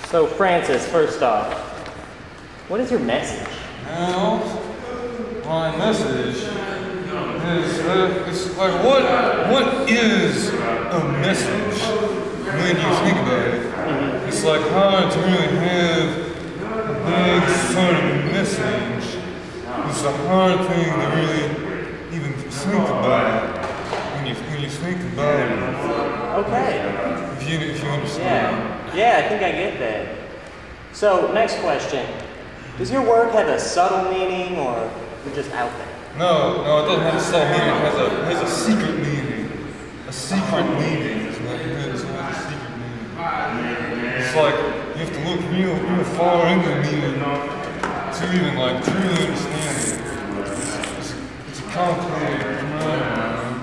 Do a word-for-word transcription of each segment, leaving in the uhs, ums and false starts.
So Francis, first off, what is your message? Well, my message is, uh, it's like, what, what is a message when you think about it? Mm-hmm. It's like hard to really have a big sort of message. It's a hard thing to really even think about when you, when you think about it. Okay. If you, if you understand. Yeah. yeah, I think I get that. So, next question. Does your work have a subtle meaning, or you're just out there? No, no, it doesn't have a subtle meaning. It has a, it has a secret meaning. A secret meaning is what it is. It has a secret meaning. It's like you have to look real, real far into the meaning to even like truly understand it. It's, it's a complicated phenomenon.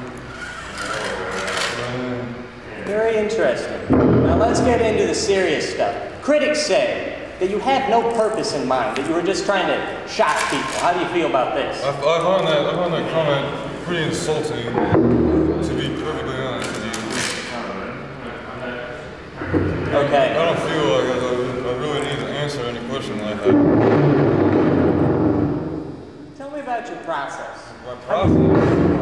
Very interesting. Now let's get into the serious stuff. Critics say that you had no purpose in mind, that you were just trying to shock people. How do you feel about this? I, I, find that, I find that comment pretty insulting, to be perfectly honest with you. Okay. I don't feel like I, I really need to answer any question like that. Tell me about your process. My process?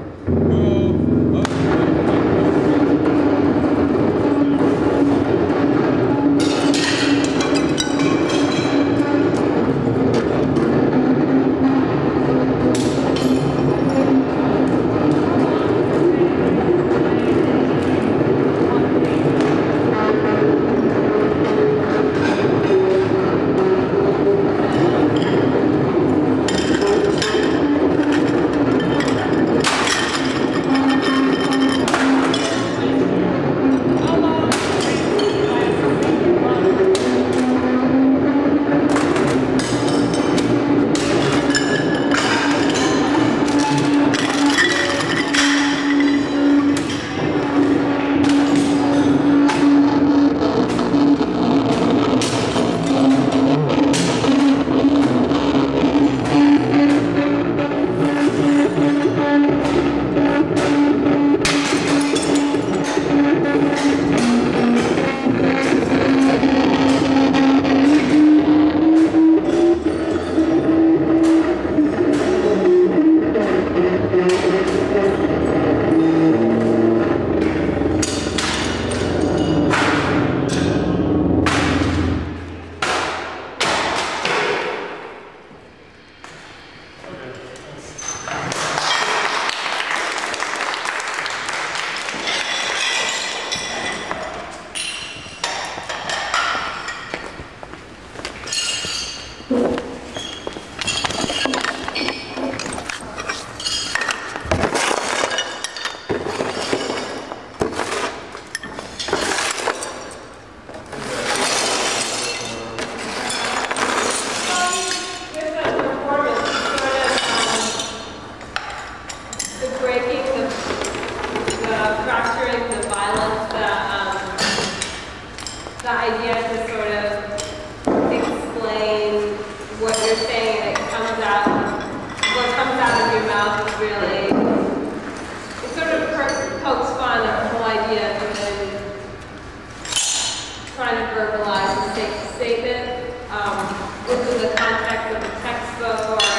Trying to verbalize a statement um, within the context of a textbook or